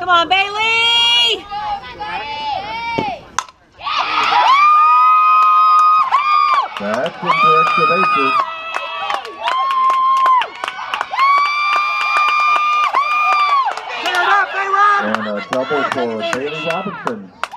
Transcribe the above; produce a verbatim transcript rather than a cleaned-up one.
Come on, Baylee! That's in for extra bases. And a double for Baylee Robinson.